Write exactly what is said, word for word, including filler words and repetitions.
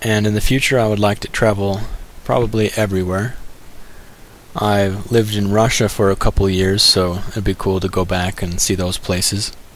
and in the future I would like to travel probably everywhere. I've lived in Russia for a couple years, so it'd be cool to go back and see those places.